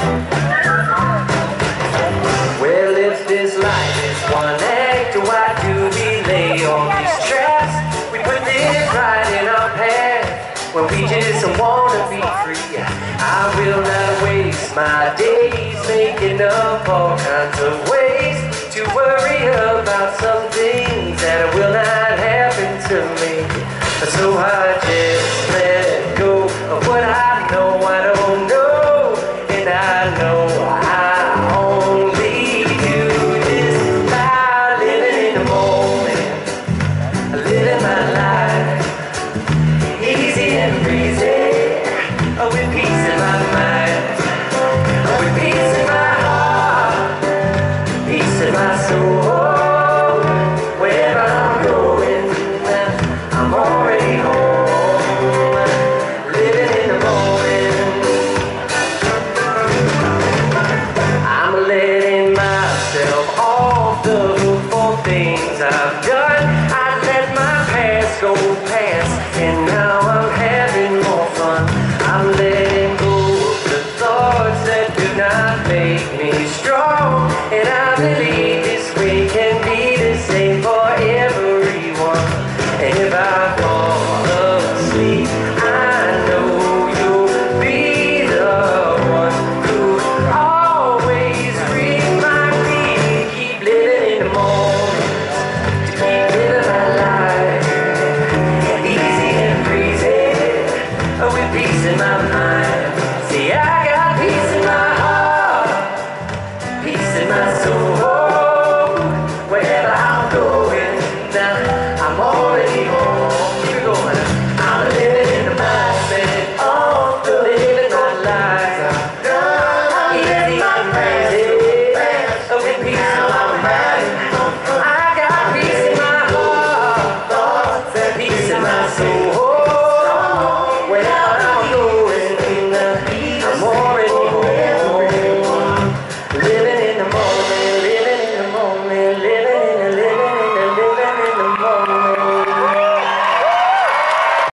Well, if this life is one act, why do we lay all these traps? We put this right in our path when we just wanna be free. I will not waste my days making up all kinds of ways to worry about some things that will not happen to me. So I just